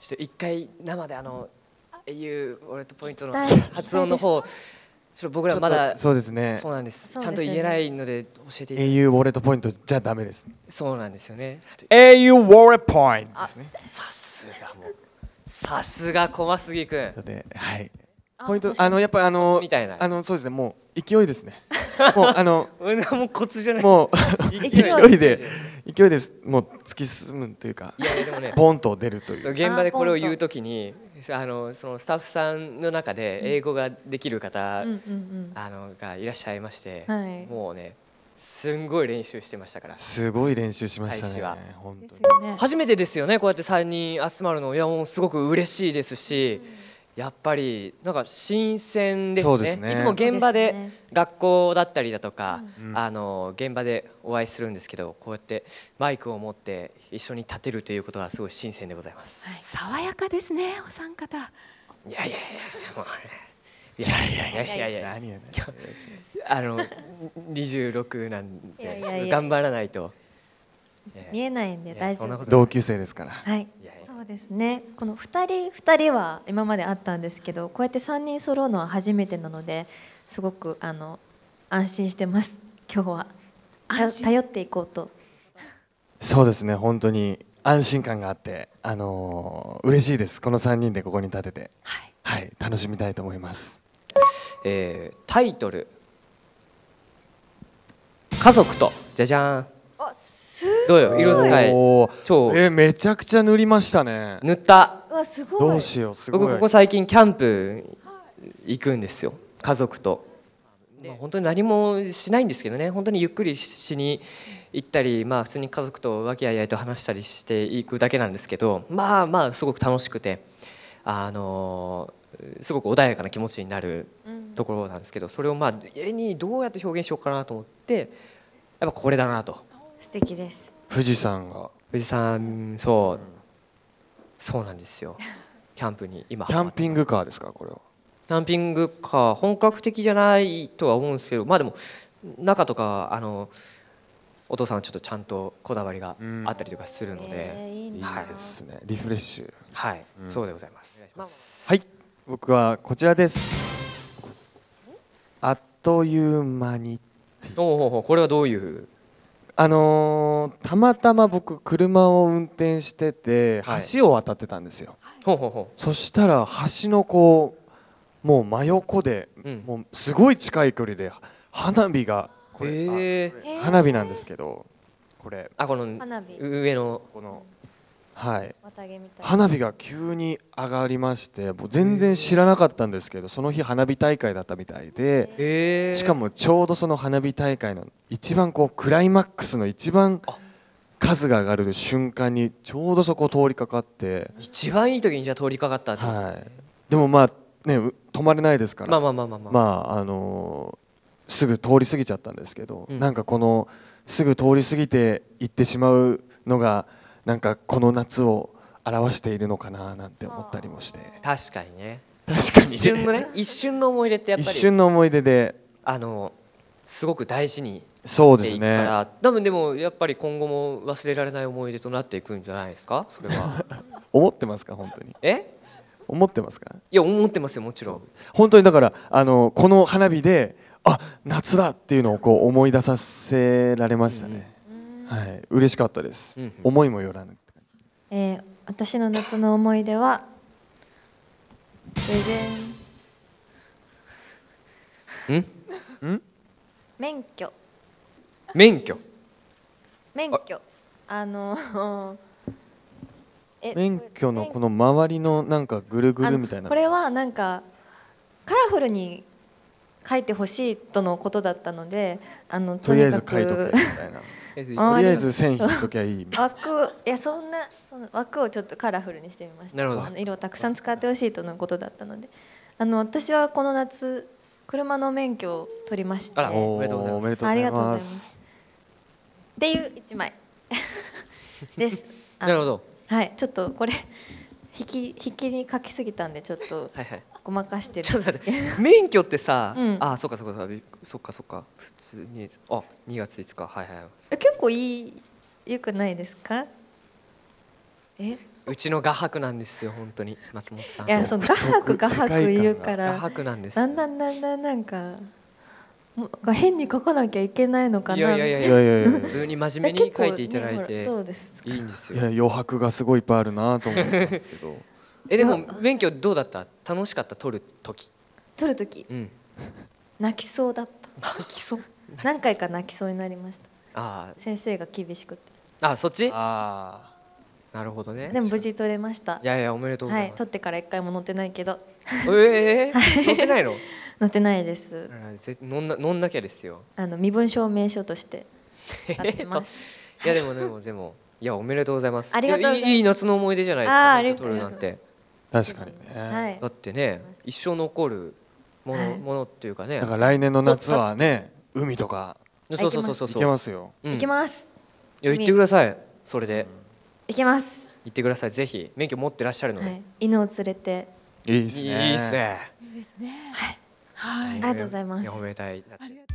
ちょっと一回生で英雄ウォレットポイントの発音の方、ちょっと僕らまだそうですね。 そうなんです。ちゃんと言えないので教えていただいて。 英雄ウォレットポイントじゃダメです。 そうなんですよね。 英雄ウォレットポイントですね。 さすが小松杉君。 はい。ポイントやっぱみたいな。 そうですね。もう勢いですね。もうもうコツじゃない。 もう勢いでもう突き進むというか、ポンと出るという。 現場でこれを言うときに、そのスタッフさんの中で英語ができる方がいらっしゃいまして、もうねすんごい練習してましたから。 すごい練習しましたね。本当に。 初めてですよね。こうやって3人集まるの、いやもうすごく嬉しいですし。やっぱりなんか新鮮ですね。いつも現場で学校だったりだとか、現場でお会いするんですけど、こうやってマイクを持って一緒に立てるということはすごい新鮮でございます。 爽やかですね、お三方。 いやいやいや26なんで頑張らないと見えないんで大丈夫。 同級生ですから。 はい。そうですね。この2人は今まであったんですけど、こうやって3人揃うのは初めてなので、すごく安心してます。今日は頼っていこうと。 そうですね。本当に安心感があって嬉しいです。この3人でここに立てて、はい、楽しみたいと思います。 タイトル家族とじゃじゃん。どうよ、色使い超めちゃくちゃ塗りましたね。 塗った。 どうしよう。すごい。 僕ここ最近キャンプ行くんですよ、家族と。本当に何もしないんですけどね、本当にゆっくりしに行ったり、普通に家族と和気あいあいと話したりしていくだけなんですけど、すごく楽しくてすごく穏やかな気持ちになるところなんですけど、それを絵にどうやって表現しようかなと思って、やっぱこれだなと。 素敵です。 富士山、 そうなんですよ。キャンプに今キャンピングカーですか、これは。 キャンピングカー本格的じゃないとは思うんですけど、でも中とかお父さんはちょっとちゃんとこだわりがあったりとかするので、 いいですね。リフレッシュ。 はい、そうでございます。 はい、僕はこちらです。あっという間に。 これはどういう？ たまたま僕車を運転してて橋を渡ってたんですよ。そしたら橋のもう真横で、もうすごい近い距離で花火が花火なんですけど、これこの上のこの花火が急に上がりまして、もう全然知らなかったんですけど、その日花火大会だったみたいで、しかもちょうどその花火大会の一番クライマックスの一番数が上がる瞬間にちょうどそこを通りかかって、 一番いい時にじゃあ通りかかったってこと。 でも止まれないですから、すぐ通り過ぎちゃったんですけど、なんかこのすぐ通り過ぎていってしまうのがなんかこの夏を表しているのかななんて思ったりもして。 確かにね。一瞬の思い出ってやっぱり一瞬の思い出ですごく大事にそうですね。 多分でもやっぱり今後も忘れられない思い出となっていくんじゃないですか、それは。 思ってますか、本当に。思ってますか。 いや思ってますよ、もちろん。 本当にだからこの花火で夏だっていうのを思い出させられましたね。はい、嬉しかったです。思いもよらぬ。 私の夏の思い出は免許。 免許のこの周りのなんかぐるぐるみたいな。 これはなんかカラフルに書いてほしいとのことだったので、 とりあえず書いとけみたいな。とりあえず線引いときゃいい。 その枠をちょっとカラフルにしてみました。色をたくさん使ってほしいとのことだったので、私はこの夏車の免許を取りまして。 おめでとうございます。 ありがとうございます。っていう一枚です。 なるほど。 はい、ちょっとこれ引きに書きすぎたんでちょっとごまかしてる。 ちょっと待って、免許ってさ、そっか普通に2月5日、 結構よくないですか？ うちの画伯なんですよ本当に松本さん。 いやその画伯言うから画伯なんです。 だんだんなんか変に書かなきゃいけないのかな。 いや普通に真面目に書いていただいてどうですか。 いいんですよ。 いや余白がすごいいっぱいあるなと思ったんですけどでも勉強どうだった？楽しかった？取る時、 泣きそうだった。 泣きそう？ 何回か泣きそうになりました。 あ先生が厳しくて。 そっち？ なるほどね。 でも無事取れました。 いやおめでとうございます。 取ってから1回も乗ってないけど。 乗ってないの？ 乗ってないです。 乗んなきゃですよ。 身分証明書として使ってます。 いやでもいやおめでとうございます。 ありがとうございます。 いい夏の思い出じゃないですか。取るなんて。 確かにね。 だってね一生残るものっていうかね。 だから来年の夏はね海とかそう行けますよ。 行きます。 いや行ってください。それで行きます。 行ってください。ぜひ免許持ってらっしゃるので。 犬を連れて。 いいですね。 はい。ありがとうございます。 おめでたい夏。